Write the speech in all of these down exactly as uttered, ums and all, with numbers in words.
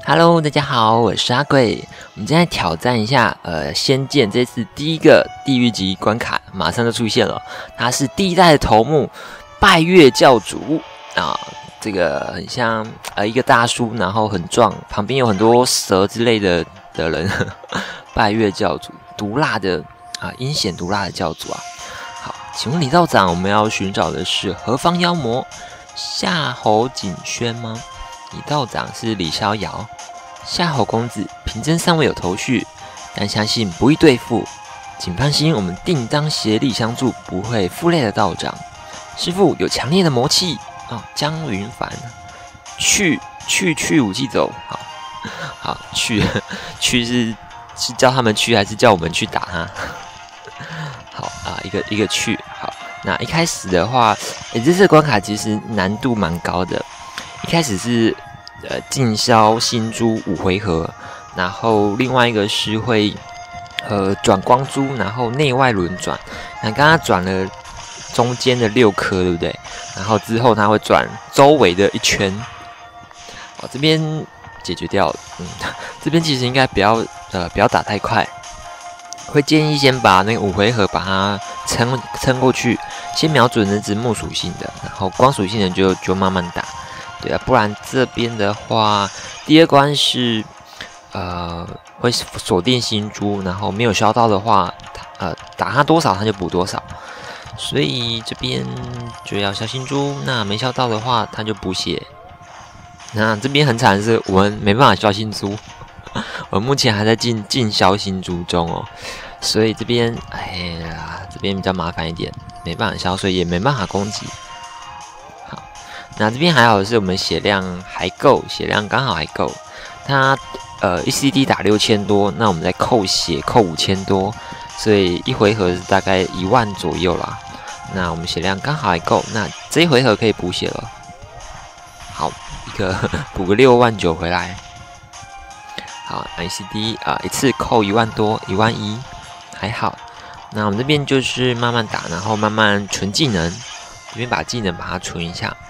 Hello， 大家好，我是阿贵。我们今天来挑战一下，呃，《仙剑》这次第一个地狱级关卡，马上就出现了。它是第一代的头目拜月教主啊，这个很像呃一个大叔，然后很壮，旁边有很多蛇之类的的人。拜月教主，毒辣的啊，阴险毒辣的教主啊。好，请问李道长，我们要寻找的是何方妖魔？夏侯景轩吗？李道长是李逍遥，夏侯公子平真尚未有头绪，但相信不易对付，请放心，我们定当协力相助，不会负累的道长。师父有强烈的魔气哦，江云凡，去去去武器走，好，好去去是是叫他们去，还是叫我们去打他？好啊，一个一个去好。那一开始的话，诶，这次关卡其实难度蛮高的。一开始是呃尽销星珠五回合，然后另外一个是会呃转光珠，然后内外轮转。那刚刚转了中间的六颗，对不对？然后之后它会转周围的一圈。哦，这边解决掉了。嗯，这边其实应该不要呃不要打太快，会建议先把那个五回合把它撑撑过去，先瞄准那只木属性的，然后光属性的就就慢慢打。对啊，不然这边的话，第二关是呃会锁定星珠，然后没有消到的话，呃打它多少它就补多少，所以这边就要消星珠。那没消到的话，它就补血。那这边很惨的是，我们没办法消星珠，我目前还在进进消星珠中哦，所以这边哎呀，这边比较麻烦一点，没办法消，所以也没办法攻击。那这边还好的是我们血量还够，血量刚好还够。它呃一 C D 打六千多，那我们再扣血扣五千多，所以一回合是大概一万左右啦。那我们血量刚好还够，那这一回合可以补血了。好，一个补个六万九回来。好 ，I C D 啊、呃、一次扣一万多，一万一还好。那我们这边就是慢慢打，然后慢慢存技能，这边把技能把它存一下。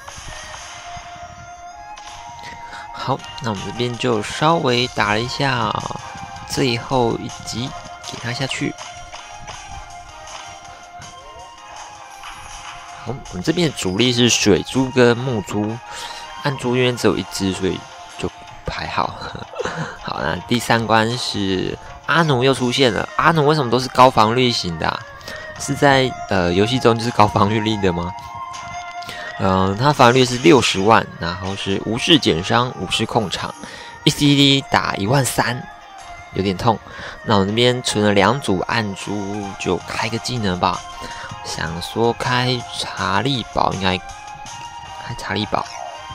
好，那我们这边就稍微打了一下最后一击，给它下去。好，我们这边的主力是水珠跟木珠，暗珠因为只有一只，所以就还好。好，那第三关是阿奴又出现了。阿奴为什么都是高防御型的、啊？是在呃游戏中就是高防御力的吗？嗯，它防御率是六十万，然后是无视减伤、无视控场，一 C D 打一万三，有点痛。那我那边存了两组暗珠，就开个技能吧。想说开查力宝，应该开查力宝。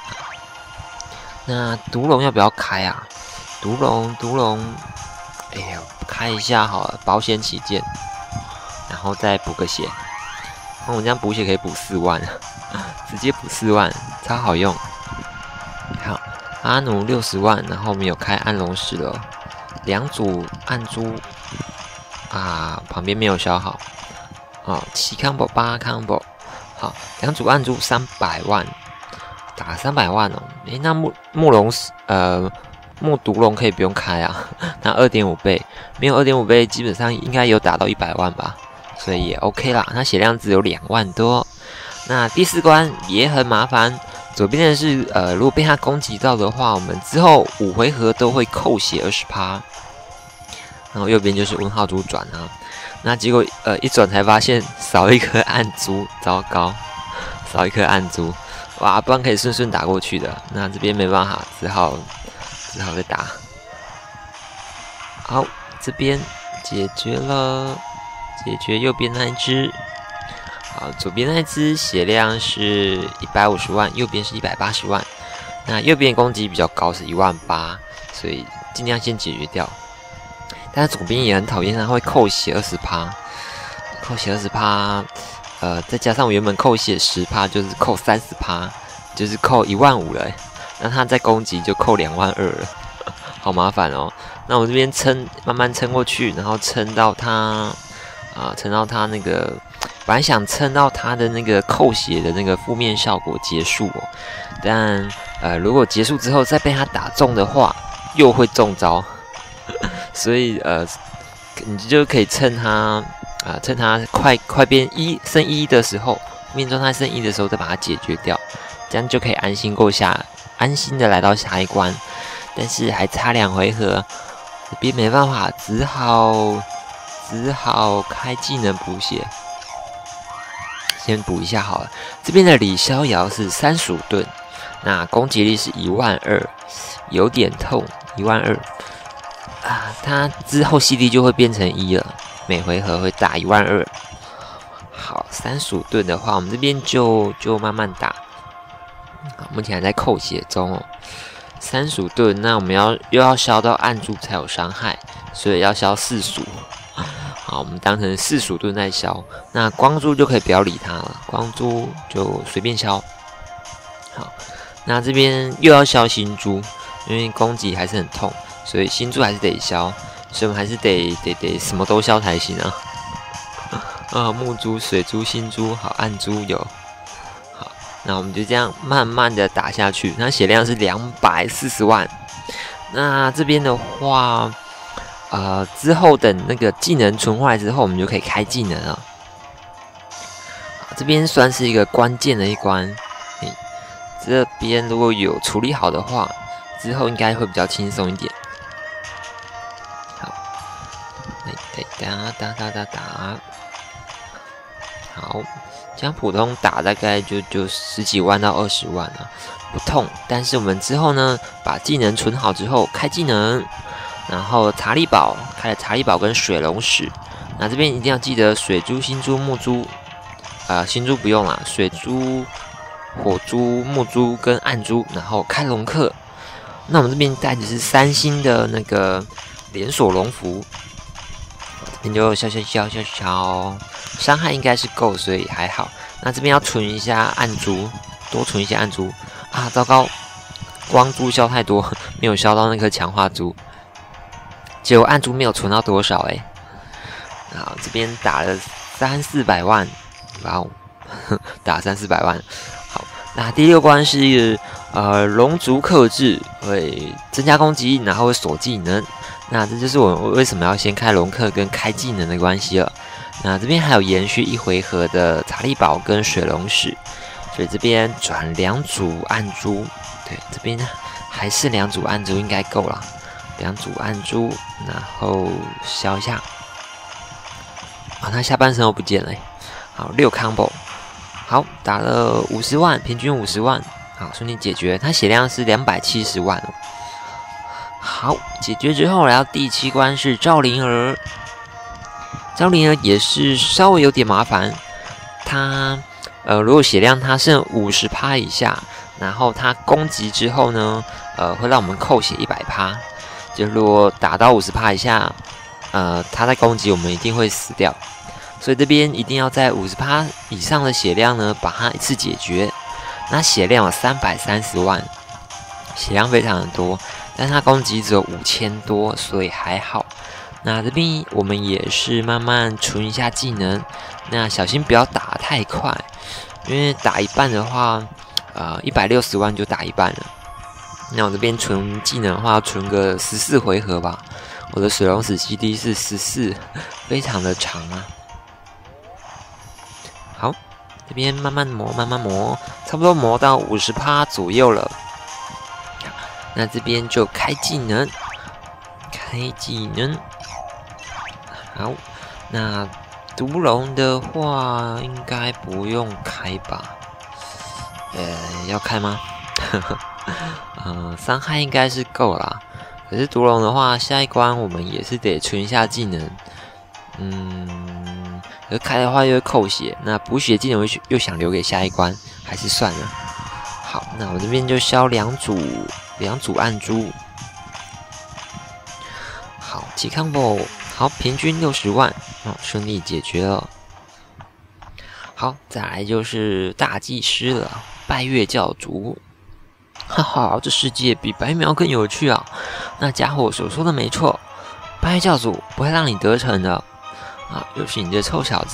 那毒龙要不要开啊？毒龙，毒龙，哎呀，开一下好了，保险起见，然后再补个血。那我这样补血可以补四万。直接补四万，超好用。好，阿奴六十万，然后我们有开暗龙石了，两组暗珠啊，旁边没有消耗。哦，七 combo 八 combo， 好，两组暗珠三百万，打三百万哦。诶，那木木龙呃木毒龙可以不用开啊，那二点五倍，没有二点五倍，基本上应该有打到一百万吧，所以也 OK 啦。那血量只有两万多。那第四关也很麻烦，左边的是呃，如果被他攻击到的话，我们之后五回合都会扣血 百分之二十， 然后右边就是问号珠转啊。那结果呃一转才发现少一颗暗珠，糟糕，少一颗暗珠，哇，不然可以顺顺打过去的。那这边没办法，只好只好再打。好，这边解决了，解决右边那一只。好，左边那只血量是一百五十万，右边是一百八十万。那右边攻击比较高，是一万八，所以尽量先解决掉。但是左边也很讨厌，它会扣血 百分之二十， 扣血 百分之二十， 呃，再加上我原本扣血 百分之十， 就是扣 三十， 就是扣一万五了。那它再攻击就扣两万二了，好麻烦哦。那我这边撑，慢慢撑过去，然后撑到它。啊，撑到他那个本来想撑到他的那个扣血的那个负面效果结束哦，但呃，如果结束之后再被他打中的话，又会中招，所以呃，你就可以趁他啊、呃，趁他快快变一剩一的时候，命中他剩一的时候再把它解决掉，这样就可以安心过下，安心的来到下一关。但是还差两回合，这边没办法，只好只好开技能补血。先补一下好了，这边的李逍遥是三十五盾，那攻击力是一万二，有点痛，一万二啊！他之后 C D 就会变成一了，每回合会打一万二。好，三十五盾的话，我们这边就就慢慢打。好，目前还在扣血中哦。三十五盾，那我们要又要消到暗珠才有伤害，所以要消四十五。好，我们当成四十五盾在消，那光珠就可以不要理它了，光珠就随便消。好，那这边又要消星珠，因为攻击还是很痛，所以星珠还是得消，所以我们还是得得得什么都消才行啊。啊，木珠、水珠、星珠，好，暗珠有。好，那我们就这样慢慢的打下去，那血量是两百四十万。那这边的话。呃，之后等那个技能存回来之后，我们就可以开技能了。这边算是一个关键的一关，欸、这边如果有处理好的话，之后应该会比较轻松一点。好，来打打打打打，好，这样普通打大概就就十几万到二十万啊，不痛。但是我们之后呢，把技能存好之后开技能。然后查理宝开了查理宝跟水龙石，那这边一定要记得水珠、星珠、木珠，呃，星珠不用啦，水珠、火珠、木珠跟暗珠，然后开龙克。那我们这边带的是三星的那个连锁龙符，这边就消消消消消，伤害应该是够，所以还好。那这边要存一下暗珠，多存一些暗珠啊！糟糕，光珠消太多，没有消到那颗强化珠。结果暗珠没有存到多少哎、欸，好，这边打了三四百万，哇哦，打三四百万。好，那第六关是呃龙族克制，会增加攻击，然后会锁技能。那这就是我为什么要先开龙克跟开技能的关系了。那这边还有延续一回合的查理宝跟水龙石，所以这边转两组暗珠，对，这边还是两组暗珠应该够了。两组暗珠，然后消一下。啊，他下半身都不见了。好，六 combo， 好，打了五十万，平均五十万，好，顺利解决。他血量是两百七十万哦。好，解决之后来到第七关是赵灵儿。赵灵儿也是稍微有点麻烦，他呃，如果血量他剩 百分之五十 以下，然后他攻击之后呢，呃，会让我们扣血 百分之百。就如果打到 百分之五十 以下，呃，他在攻击我们一定会死掉，所以这边一定要在 百分之五十 以上的血量呢，把它一次解决。那血量有三百三十万，血量非常的多，但他攻击只有五千多，所以还好。那这边我们也是慢慢存一下技能，那小心不要打太快，因为打一半的话，呃，一百六十万就打一半了。那我这边存技能的话，存个十四回合吧。我的水龙石 C D 是十四，非常的长啊。好，这边慢慢磨，慢慢磨，差不多磨到 百分之五十 左右了。那这边就开技能，开技能。好，那毒龙的话应该不用开吧？呃，要开吗？呃，伤害应该是够啦。可是毒龙的话，下一关我们也是得存一下技能。嗯，而开的话又会扣血，那补血技能又又想留给下一关，还是算了。好，那我这边就消两组两组暗珠。好，起 combo， 好，平均六十万，哦，顺利解决了。好，再来就是大祭司了，拜月教主。哈哈，这世界比白描更有趣啊！那家伙所说的没错，拜月教主不会让你得逞的啊！又是你这臭小子，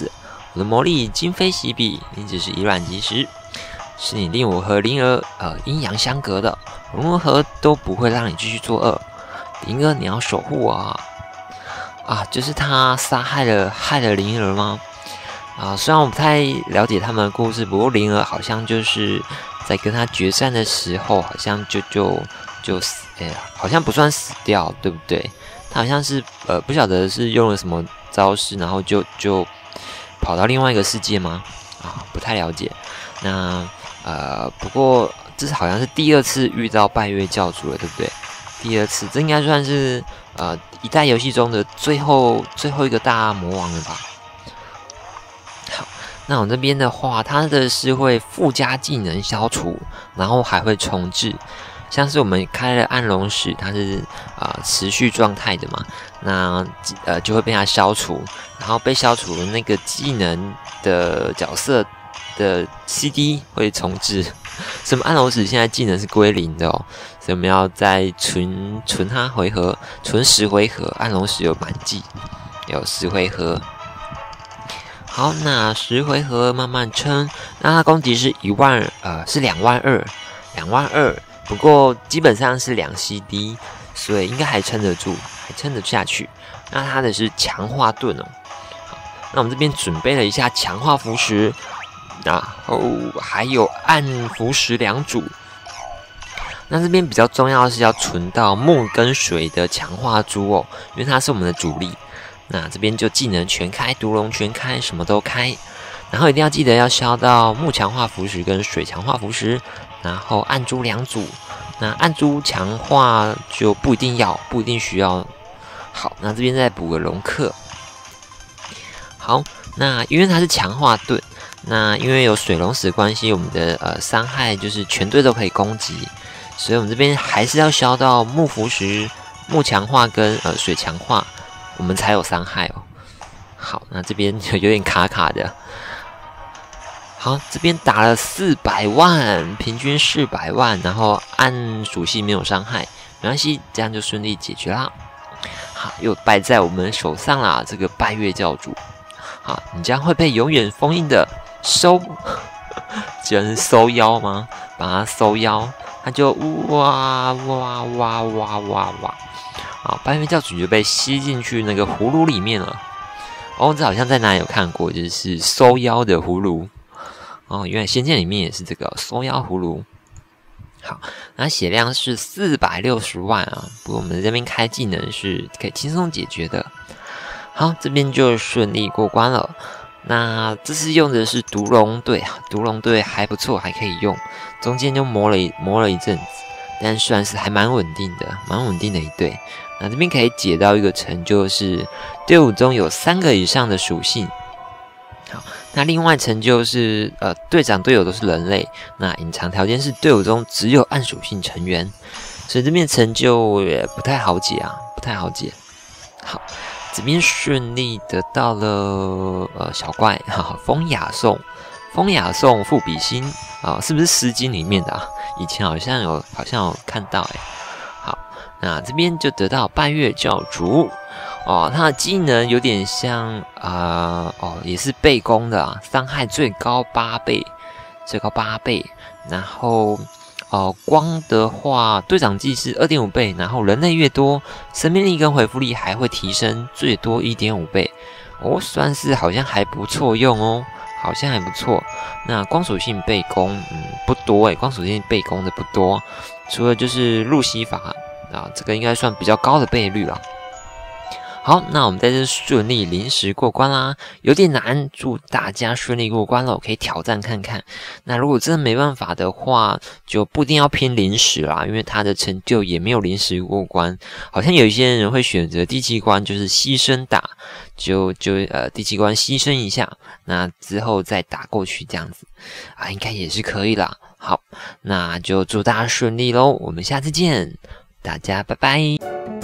我的魔力今非昔比，你只是以卵击石，是你令我和灵儿呃阴阳相隔的，无论如何都不会让你继续作恶。灵儿，你要守护我啊！啊，就是他杀害了害了灵儿吗？啊，虽然我不太了解他们的故事，不过灵儿好像就是在跟他决战的时候，好像就就就死，哎呀，好像不算死掉，对不对？他好像是呃不晓得是用了什么招式，然后就就跑到另外一个世界吗？啊，不太了解。那呃，不过这是好像是第二次遇到拜月教主了，对不对？第二次，这应该算是呃一代游戏中的最后最后一个大魔王了吧？好，那我这边的话，它的是会附加技能消除，然后还会重置。像是我们开了暗龙石，它是啊、呃、持续状态的嘛，那呃就会被它消除，然后被消除的那个技能的角色的 C D 会重置。什么暗龙石现在技能是归零的哦，所以我们要再存存它回合，存十回合，暗龙石有满技，有十回合。好，那十回合慢慢撑，那它攻击是一万呃是两万二，两万二。不过基本上是两 C D， 所以应该还撑得住，还撑得下去。那它的是强化盾哦。好，那我们这边准备了一下强化符石，然后还有暗符石两组。那这边比较重要的是要存到木跟水的强化珠哦，因为它是我们的主力。那这边就技能全开，毒龙全开，什么都开。然后一定要记得要消到木强化符石跟水强化符石。然后暗珠两组，那暗珠强化就不一定要，不一定需要。好，那这边再补个龙克。好，那因为它是强化盾，那因为有水龙石的关系，我们的呃伤害就是全队都可以攻击，所以我们这边还是要消到木符石、木强化跟呃水强化，我们才有伤害哦。好，那这边就有点卡卡的。好，这边打了四百万，平均四百万，然后按属性没有伤害，没关系，这样就顺利解决啦。好，又败在我们手上啦，这个拜月教主。好，你将会被永远封印的收，居然是收妖吗？把它收妖，它就哇哇哇哇哇哇，好，拜月教主就被吸进去那个葫芦里面了。哦，这好像在哪里有看过，就是收妖的葫芦。哦，原来仙剑里面也是这个收妖葫芦。好，那血量是四百六十万啊，不过我们这边开技能是可以轻松解决的。好，这边就顺利过关了。那这次用的是毒龙队，毒龙队还不错，还可以用。中间就磨了一磨了一阵子，但算是还蛮稳定的，蛮稳定的一队。那这边可以解到一个成就是队伍中有三个以上的属性。好，那另外成就是呃队长队友都是人类，那隐藏条件是队伍中只有暗属性成员，所以这边成就也不太好解啊，不太好解。好，这边顺利得到了呃小怪哈，风雅颂，风雅颂富比心啊，是不是诗经里面的啊？以前好像有好像有看到哎。好，那这边就得到拜月教主。哦，他的技能有点像啊、呃，哦，也是倍攻的啊，伤害最高八倍，最高八倍。然后，哦、呃，光的话，队长技是 二点五倍，然后人类越多，生命力跟回复力还会提升最多 一点五倍。哦，算是好像还不错用哦，好像还不错。那光属性倍攻，嗯，不多诶，光属性倍攻的不多，除了就是路西法啊，这个应该算比较高的倍率了。好，那我们在这顺利临时过关啦，有点难，祝大家顺利过关了，可以挑战看看。那如果真的没办法的话，就不一定要拼临时啦，因为他的成就也没有临时过关。好像有一些人会选择第七关就是牺牲打，就就呃第七关牺牲一下，那之后再打过去这样子啊，应该也是可以啦。好，那就祝大家顺利咯，我们下次见，大家拜拜。